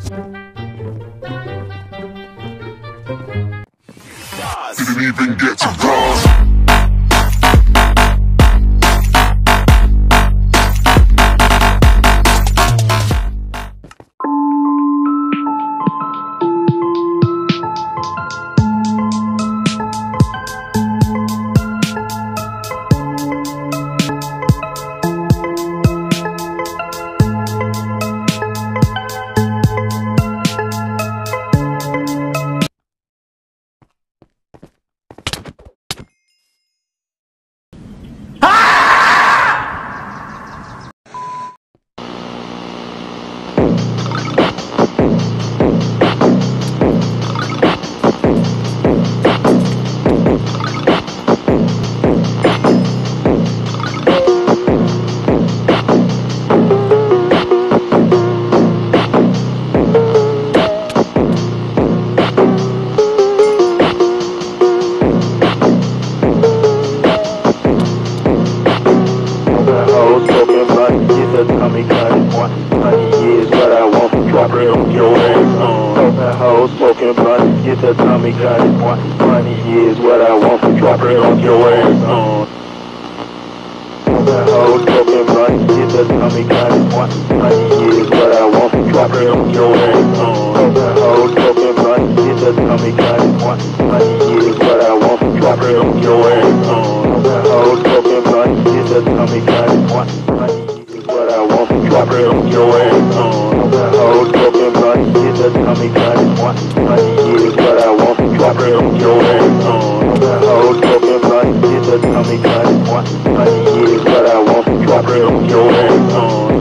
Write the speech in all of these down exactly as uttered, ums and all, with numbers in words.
Didn't even get to cross. Smoking blunt, get the Tommy gun. Money is what I want, drop it on your ass on. Smoking hoes, smoking blunt, get the Tommy gun. Money is what I want, drop it on your ass on. Smoking hoes, smoking blunt, get the Tommy gun. Money is what I want, drop it on your ass on. Smoking hoes, smoking blunt, get the Tommy gun. Money is what I want, drop it on your ass on. Smoking hoes, smoking blunt, get the Tommy gun. Money is what I want, drop it on your ass on. The hoes smoking blunt, get the Tommy gun. Money is what I want, drop it on your ass on.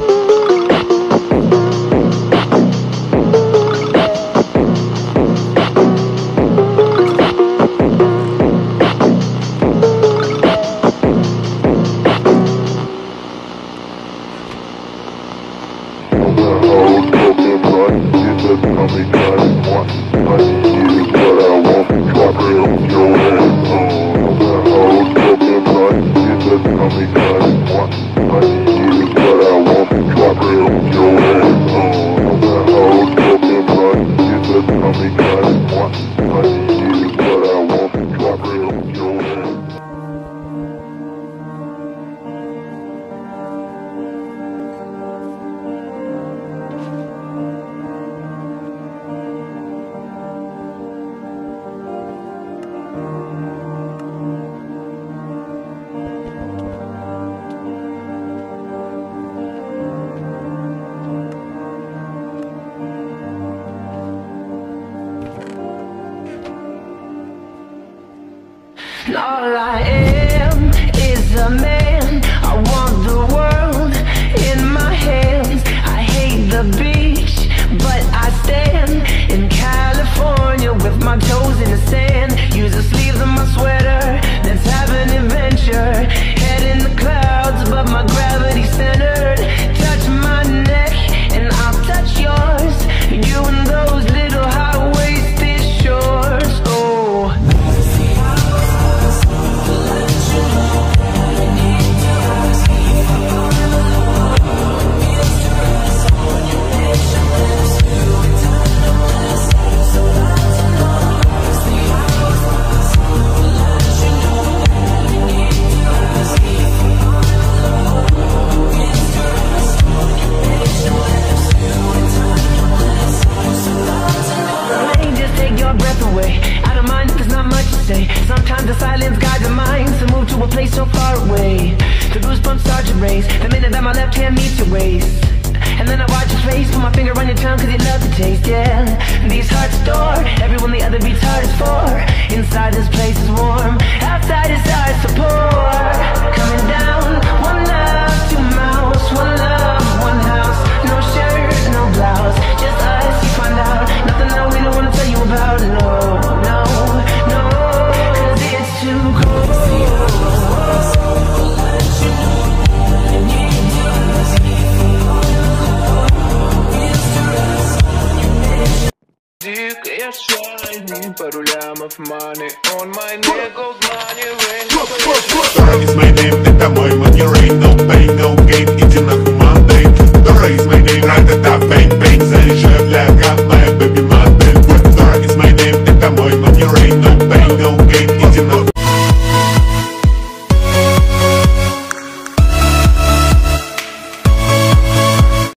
All I am is a man. I want the world in my hands. I hate the beach, but I stand in California with my toes in the sand. Use the sleeves of my sweater, let's have an adventure. Head in the clouds, but my gravity's centered. Touch my neck and I'll touch yours. You and those little high-waisted shorts. Oh, sometimes the silence guides the mind to move to a place so far away. The goosebumps start to raise the minute that my left hand meets your waist. And then I watch your face, put my finger on your tongue cause you love the taste, yeah. These hearts adore everyone the other beats heart is for. Inside this place is warm, outside is ours to pour. Coming down, one love, two mouths, one love, one house. No shirt, no blouse, just us, you find out. Nothing that we don't wanna tell you about, no, no, no. Too cold. Paroliamo of money on my neck goes money ring.